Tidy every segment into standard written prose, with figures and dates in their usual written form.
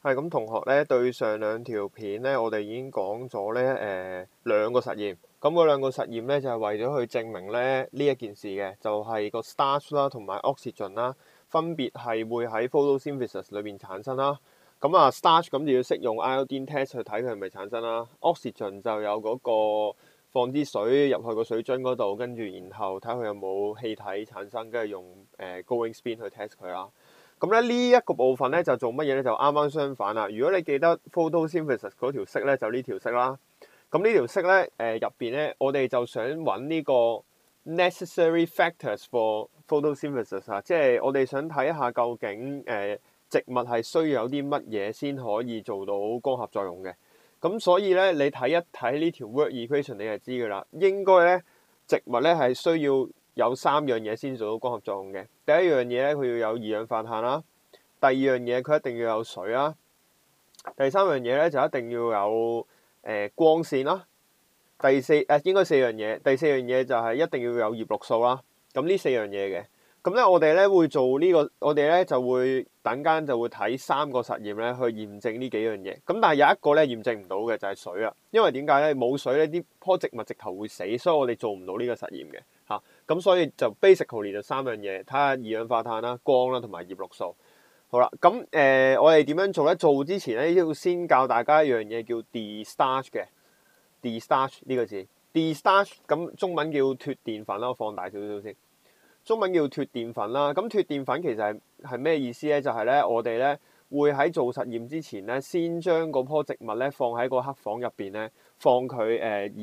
係咁，同學咧對上兩條片咧，我哋已經講咗咧兩個實驗。咁嗰兩個實驗咧就係為咗去證明咧呢一件事嘅，就係個 starch 啦同埋 oxygen 啦，分別係會喺 photosynthesis 裏邊產生啦。咁啊 starch 咁就要識用 iodine test 去睇佢係咪產生啦。oxygen 就有嗰個放啲水入去個水樽嗰度，跟住然後睇佢有冇氣體產生，跟住用going spin 去 test 佢啦。咁咧呢一個部分咧就做乜嘢咧？就啱啱相反啦。如果你記得 photosynthesis 嗰條式咧，就呢條式啦。咁呢條式咧入邊咧，我哋就想揾呢個 necessary factors for photosynthesis 啊，即係我哋想睇下究竟植物係需要有啲乜嘢先可以做到光合作用嘅。咁所以咧，你睇一睇呢條 word equation 你就知㗎啦。應該咧植物咧係需要有三樣嘢先做到光合作用嘅。第一樣嘢咧，佢要有二氧化碳啦；第二樣嘢佢一定要有水啦；第三樣嘢咧就一定要有光線啦。應該四樣嘢。第四樣嘢就係一定要有葉綠素啦。咁呢四樣嘢嘅。咁咧我哋咧會做呢個，我哋咧就會等間就會睇三個實驗咧去驗證呢幾樣嘢。咁但係有一個咧驗證唔到嘅就係水啦。因為點解咧？冇水咧啲棵植物直頭會死，所以我哋做唔到呢個實驗嘅嚇。咁所以就 basically 就三樣嘢，睇下二氧化碳啦、光啦同埋葉綠素。好啦，咁我哋點樣做咧？做之前咧要先教大家一樣嘢叫 de-starch 嘅 de-starch 呢個字 de-starch 咁中文叫脫澱粉啦，我放大少少先。中文叫脫澱粉啦，咁脫澱粉其實係咩意思咧？就係咧我哋咧會喺做實驗之前咧，先將嗰棵植物咧放喺個黑房入邊咧，放佢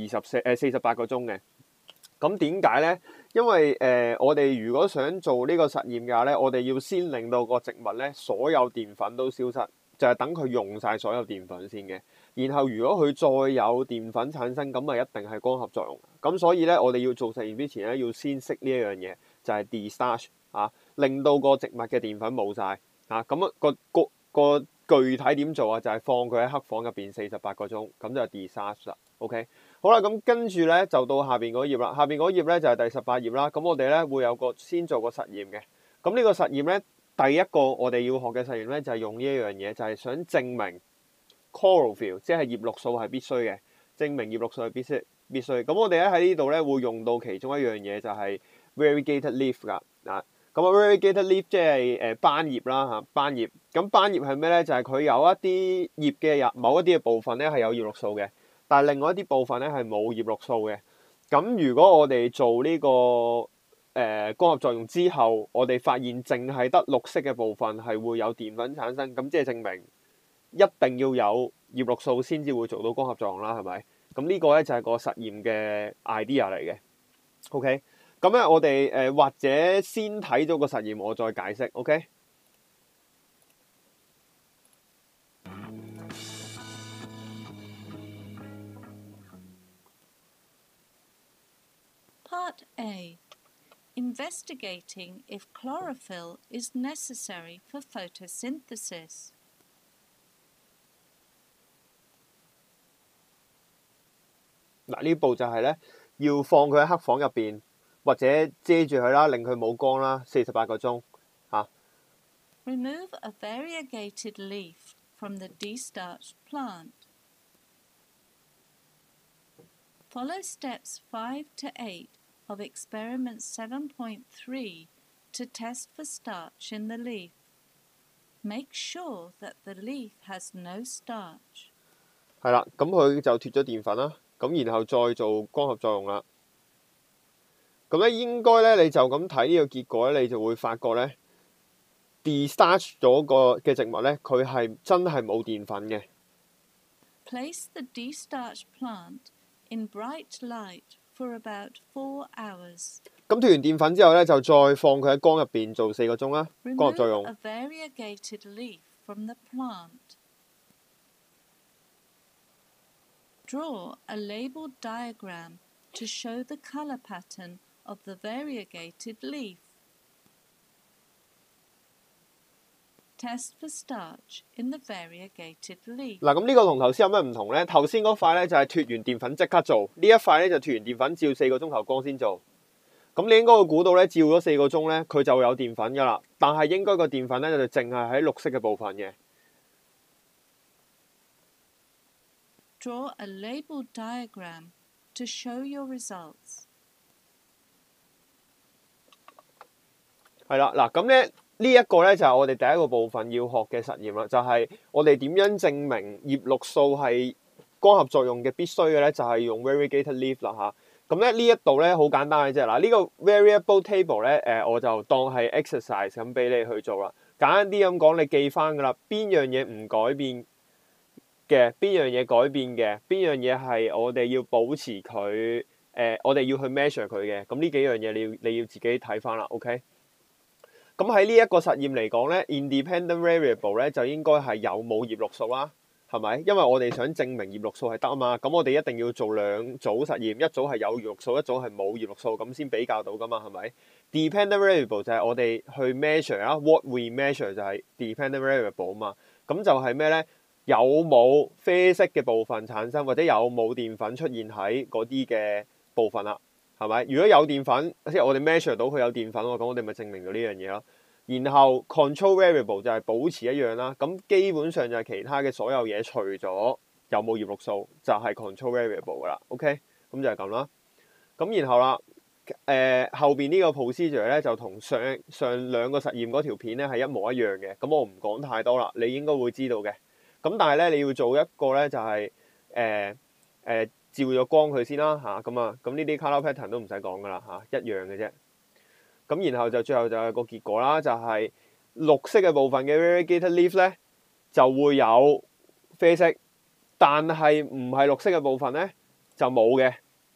48個鐘嘅。咁點解咧？因為我哋如果想做呢個實驗嘅話咧，我哋要先令到個植物咧所有澱粉都消失，就係等佢用晒所有澱粉先嘅。然後如果佢再有澱粉產生，咁咪一定係光合作用。咁所以咧，我哋要做實驗之前咧，要先識呢一樣嘢。就係 de-starch 啊，令到個植物嘅澱粉冇晒啊。咁個具體點做啊？就係放佢喺黑房入邊48個鐘，咁就 de-starch 啦。OK， 好啦，咁跟住咧就到下邊嗰頁啦。下邊嗰頁咧就係第18頁啦。咁我哋咧會有個先做個實驗嘅。咁呢個實驗咧，第一個我哋要學嘅實驗咧就係用呢一樣嘢，就係想證明 chlorophyll 即係葉綠素係必須嘅，證明葉綠素係必須。咁我哋咧喺呢度咧會用到其中一樣嘢就係variegated leaf 㗎啊，咁啊 variegated leaf 即係斑葉啦嚇，斑葉。咁斑葉係咩咧？就係佢有一啲葉嘅某一啲嘅部分咧係有葉綠素嘅，但係另外一啲部分咧係冇葉綠素嘅。咁如果我哋做呢個光合作用之後，我哋發現淨係得綠色嘅部分係會有澱粉產生，咁即係證明一定要有葉綠素先至會做到光合作用啦，係咪？咁呢個咧就係個實驗嘅 idea 嚟嘅。OK。咁咧，我哋或者先睇咗個實驗，我再解釋。OK。 Part A. Investigating if chlorophyll is necessary for photosynthesis. 嗱，呢步就係咧，要放佢喺黑房入邊。或者遮住佢啦，令佢冇光啦，48個鐘嚇。 Remove a variegated leaf from the de-starched plant. Follow steps 5 to 8 of experiment 7.3 to test for starch in the leaf. Make sure that the leaf has no starch. 係啦，咁佢就脫咗澱粉啦，咁然後再做光合作用啦。咁咧應該咧，你就咁睇呢個結果咧，你就會發覺咧 de-starch 咗個嘅植物咧，佢係真係冇澱粉嘅。 Place the de-starched plant in bright light for about 4 hours. 咁脫完澱粉之後咧，就再放佢喺光入邊做4個鐘啦，光合作用。 Remove a variegated leaf from the plant. Draw a labeled diagram to show the color pattern of the variegated leaf. Test for starch in the variegated leaf. 嗱，咁呢個同頭先有咩唔同咧？頭先嗰塊咧就係脫完澱粉即刻做，呢一塊咧就脫完澱粉照4個鐘頭光先做。咁你應該會估到咧，照咗4個鐘咧，佢就會有澱粉噶啦。但係應該個澱粉咧就淨係喺綠色嘅部分嘅。 Draw a labeled diagram to show your results. 係啦，嗱咁咧呢一個咧就係我哋第一個部分要學嘅實驗啦，就係我哋點樣證明葉綠素係光合作用嘅必須嘅咧，就係用 variegated leaf 啦嚇。咁咧呢一度咧好簡單嘅啫，嗱呢個 variable table 咧我就當係 exercise 咁俾你去做啦。簡單啲咁講，你記翻㗎啦，邊樣嘢唔改變嘅，邊樣嘢改變嘅，邊樣嘢係我哋要保持佢我哋要去 measure 佢嘅。咁呢幾樣嘢你要自己睇翻啦 ，OK？咁喺呢一個實驗嚟講咧 ，independent variable 咧就應該係有冇葉綠素啦，係咪？因為我哋想證明葉綠素係得啊嘛，咁我哋一定要做兩組實驗，一組係有葉綠素，一組係冇葉綠素，咁先比較到噶嘛，係咪 ？Dependent variable 就係我哋去 measure 啦 ，what we measure 就係 dependent variable 啊嘛，咁就係咩咧？有冇啡色嘅部分產生，或者有冇澱粉出現喺嗰啲嘅部分啦？係咪？如果有澱粉，即係我哋 measure 到佢有澱粉喎，咁我哋咪證明到呢樣嘢咯。然後 control variable 就係保持一樣啦。咁基本上就係其他嘅所有嘢，除咗有冇葉綠素，就係 control variable 噶啦。OK，咁就係咁啦。咁然後啦，後邊呢個 procedure 咧就同上兩個實驗嗰條片咧係一模一樣嘅。咁我唔講太多啦，你應該會知道嘅。咁但係咧你要做一個咧就係照咗光佢先啦嚇，咁呢啲 color pattern 都唔使講噶啦嚇，一樣嘅啫。咁然後就最後就係個結果啦，就係綠色嘅部分嘅 variegated leaf 咧就會有啡色，但係唔係綠色嘅部分咧就冇嘅。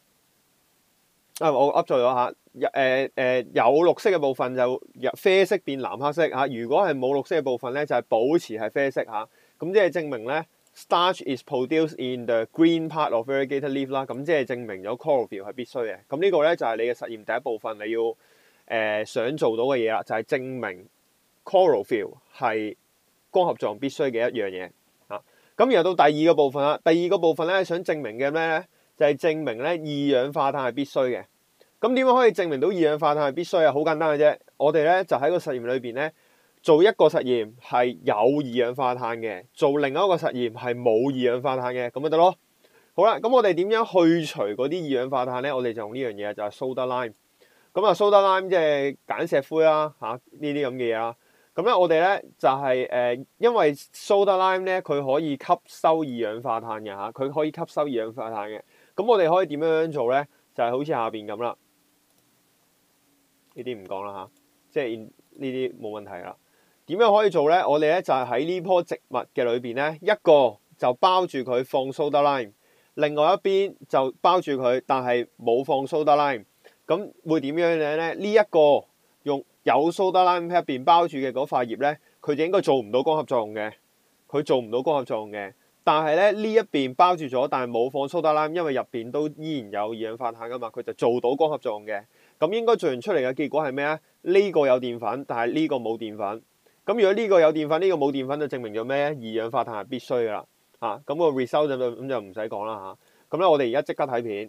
我噏錯咗嚇，有綠色嘅部分就啡色變藍黑色嚇，如果係冇綠色嘅部分咧就係保持係啡色嚇，咁即係證明咧。Starch is produced in the green part of variegated leaf 啦，咁即係證明咗 chlorophyll 係必須嘅。咁呢個咧就係你嘅實驗第一部分你要想做到嘅嘢啦，就係證明 chlorophyll 係光合作用必須嘅一樣嘢啊。咁然後到第二個部分啦，第二個部分咧想證明嘅咩咧，就係證明咧二氧化碳係必須嘅。咁點樣可以證明到二氧化碳係必須啊？好簡單嘅啫，我哋咧就喺個實驗裏邊咧。做一個實驗係有二氧化碳嘅，做另一個實驗係冇二氧化碳嘅，咁咪得咯。好啦，咁我哋點樣去除嗰啲二氧化碳咧？我哋就用呢樣嘢，就係 soda lime。咁soda lime 即係鹼石灰啦，嚇呢啲咁嘅嘢啦。咁咧我哋咧就係因為 soda lime 咧佢可以吸收二氧化碳嘅嚇，佢可以吸收二氧化碳嘅。咁我哋可以點樣做咧？就係好似下邊咁啦。呢啲唔講啦嚇，即係呢啲冇問題啦。點樣可以做咧？我哋咧就係喺呢棵植物嘅裏邊咧，一個就包住佢放 soda lime，另外一邊就包住佢，但係冇放 soda lime。咁會點樣咧？呢一個用有 soda lime 喺入邊包住嘅嗰塊葉咧，佢就應該做唔到光合作用嘅，佢做唔到光合作用嘅。但係咧呢一邊包住咗，但係冇放 soda lime，因為入邊都依然有二氧化碳噶嘛，佢就做到光合作用嘅。咁應該做完出嚟嘅結果係咩啊？呢個有澱粉，但係呢個冇澱粉。咁如果呢個有澱粉，呢個冇澱粉，就證明咗咩？二氧化碳係必須噶啦嚇。咁個 result 就唔使講啦嚇。咁咧我哋而家即刻睇片。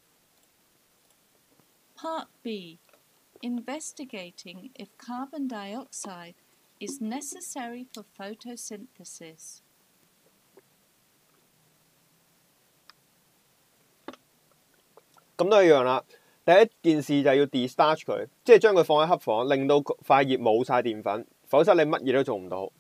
Part B. Investigating if carbon dioxide is necessary for photosynthesis. 咁都一樣啦。第一件事就係要 de-starch 佢，即係將佢放喺黑房，令到塊葉冇晒澱粉，否則你乜嘢都做唔到。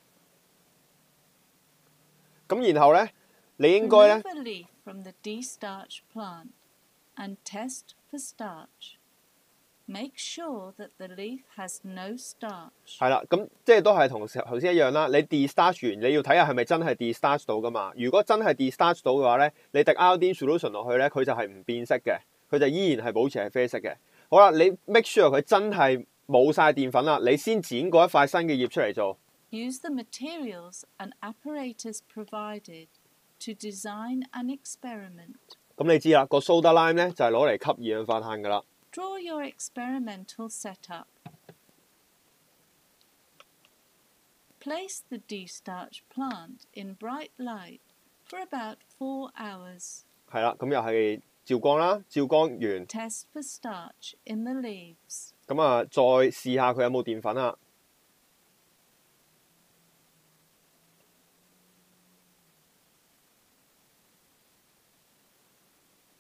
咁然後咧，你應該咧 Remove a leaf from the de-starch plant and test for starch. Make sure that the leaf has no starch. 係啦，咁即係都係同頭先一樣啦。你 de-starch 完，你要睇下係咪真係 de-starch 到噶嘛？如果真係 de-starch 到嘅話咧，你滴 iodine solution 落去咧，佢就係唔變色嘅，佢就依然係保持係啡色嘅。好啦，你 make sure 佢真係冇晒澱粉啦，你先剪過一塊新嘅葉出嚟做。 Use the materials and apparatus provided to design an experiment. 咁你知啦，個 soda lime 咧就係攞嚟吸二氧化碳噶啦。 Draw your experimental setup. Place the de-starch plant in bright light for about 4 hours. 係啦，咁又係照光啦，照光完。 Test for starch in the leaves. 咁再試下佢有冇澱粉啊。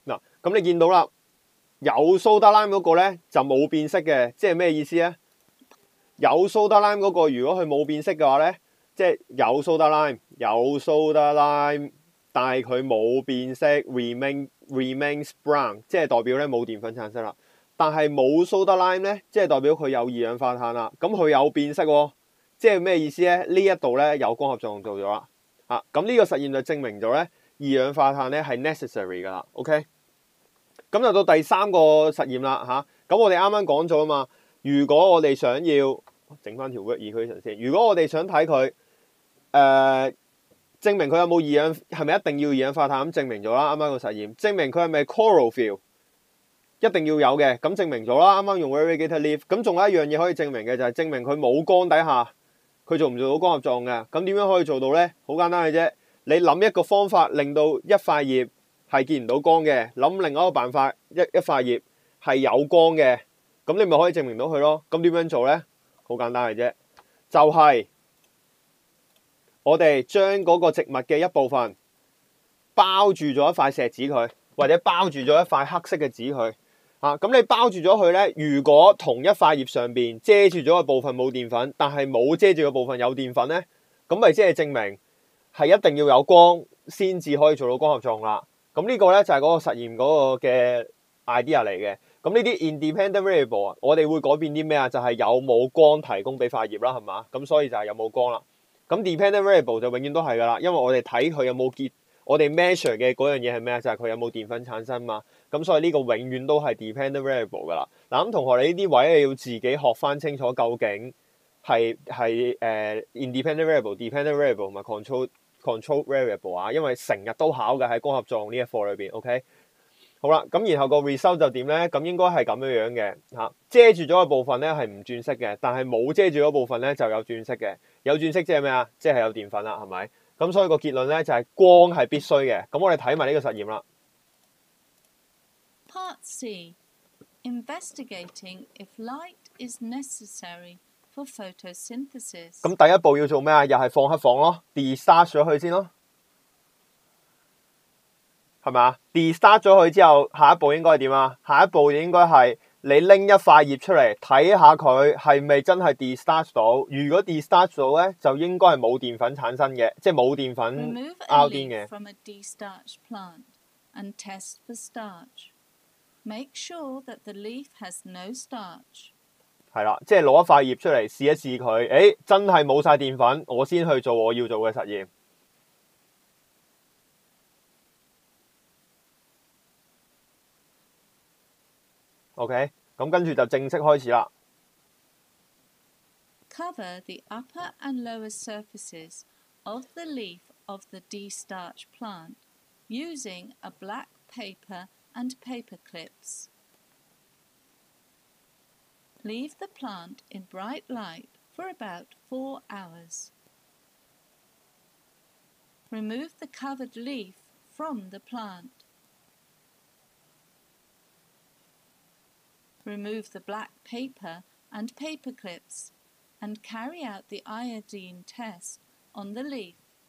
嗱，咁你見到啦，有蘇打 lime 嗰個咧就冇變色嘅，即係咩意思咧？有蘇打 lime 嗰個如果佢冇變色嘅話咧，即係有蘇打 lime，但係佢冇變色 remains brown， 即係代表咧冇澱粉產生啦。但係冇蘇打 lime 咧，即係代表佢有二氧化碳啦。咁佢有變色喎，即係咩意思咧？呢一度咧有光合作用做咗啦。咁呢個實驗就證明咗咧二氧化碳咧係 necessary 㗎啦。OK， 咁就到第三個實驗啦咁我哋啱啱講咗啊嘛。如果我哋想要整翻條 work equation先，如果我哋想睇佢證明佢有冇二氧，係咪一定要二氧化碳？咁證明咗啦。啱啱個實驗證明佢係咪 chlorophyll 一定要有嘅，咁證明咗啦。啱啱用 variegated leaf， 咁仲有一樣嘢可以證明嘅就係證明佢冇光底下佢做唔做到光合作用嘅。咁點樣可以做到咧？好簡單嘅啫，你諗一個方法令到一塊葉係見唔到光嘅，諗另外一個辦法一塊葉係有光嘅，咁你咪可以證明到佢咯。咁點樣做咧？好簡單嘅啫，就係我哋將嗰個植物嘅一部分包住咗一塊錫紙佢，或者包住咗一塊黑色嘅紙佢。咁你包住咗佢咧，如果同一塊葉上邊遮住咗個部分冇澱粉，但係冇遮住個部分有澱粉咧，咁咪即係證明係一定要有光先至可以做到光合作用啦。咁呢個咧就係嗰個實驗嗰個嘅 idea 嚟嘅。咁呢啲 independent variable 我哋會改變啲咩啊？就係有冇光提供俾塊葉啦，係嘛？咁所以就係有冇光啦。咁 dependent variable 就永遠都係噶啦，因為我哋睇佢有冇結，我哋 measure 嘅嗰樣嘢係咩啊？就係佢有冇澱粉產生嘛。咁所以呢個永遠都係 dependent variable 噶啦。嗱，咁同學你呢啲位你要自己學翻清楚，究竟係independent variable、dependent variable 同埋 control variable 啊，因為成日都考嘅喺光合作用呢一課裏邊。OK， 好啦，咁然後個 result 就點咧？咁應該係咁樣嘅遮住咗嘅部分咧係唔轉色嘅，但係冇遮住嗰部分咧就有轉色嘅。有轉色即係咩啊？即係有澱粉啦，係咪？咁所以個結論咧就係光係必須嘅。咁我哋睇埋呢個實驗啦。 Part C. Investigating if light is necessary for photosynthesis. 咁第一步要做咩啊？又係放黑房咯 ，de-starch 咗佢先咯，係咪啊 ？de-starch 咗佢之後，下一步應該係點啊？下一步應該係你拎一塊葉出嚟睇下佢係咪真係 de-starch 到。如果 de-starch 到咧，就應該係冇澱粉產生嘅，即係冇澱粉 Remove out a 嘅。 leaf from a de-starched plant and test for starch. Make sure that the leaf has no starch. 係啦，即係攞一塊葉出嚟試一試佢，誒真係冇晒澱粉，我先去做我要做嘅實驗。OK， 咁跟住就正式開始啦。 Cover the upper and lower surfaces of the leaf of the de-starched plant using a black paper and paper clips. Leave the plant in bright light for about 4 hours. Remove the covered leaf from the plant. Remove the black paper and paper clips and carry out the iodine test on the leaf.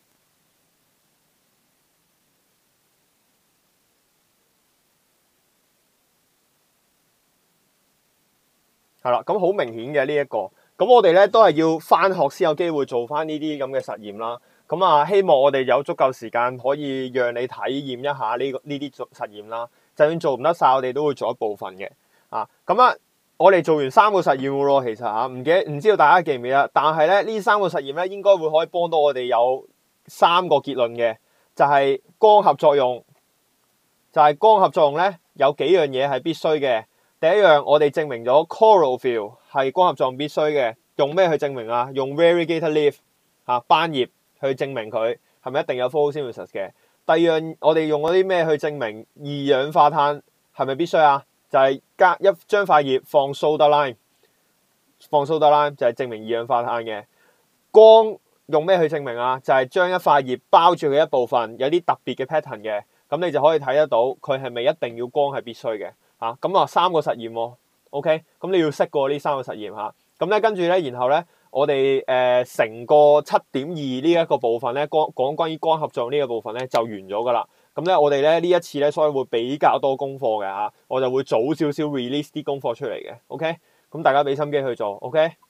係啦，咁好明顯嘅呢一個，咁我哋咧都係要返學先有機會做返呢啲咁嘅實驗啦。咁啊，希望我哋有足夠時間可以讓你體驗一下呢啲實驗啦。就算做唔得晒，我哋都會做一部分嘅。咁啊，我哋做完3個實驗嘅咯，其實唔知道大家記唔記得？但係咧呢3個實驗咧應該會可以幫到我哋有3個結論嘅，就係光合作用。就係光合作用咧有幾樣嘢係必須嘅。第一樣，我哋證明咗 chlorophyll 係光合作用必須嘅。用咩去證明啊？用 variegated leaf 班葉去證明佢係咪一定有 photosynthesis 嘅。第二樣，我哋用嗰啲咩去證明二氧化碳係咪必須啊？就係將塊葉放 soda lime， 就係證明二氧化碳嘅。光用咩去證明啊？就係將一塊葉包住佢一部分，有啲特別嘅 pattern 嘅，咁你就可以睇得到佢係咪一定要光係必須嘅。咁3個實驗喎 ，OK， 咁你要識過呢3個實驗咁咧跟住咧，然後咧我哋成個7.2呢一個部分咧，講關於光合作用呢個部分咧就完咗噶啦。 咁咧我哋咧呢一次咧，所以會比較多功課嘅嚇，我就會早少少 release 啲功課出嚟嘅。OK，咁大家俾心機去做。OK。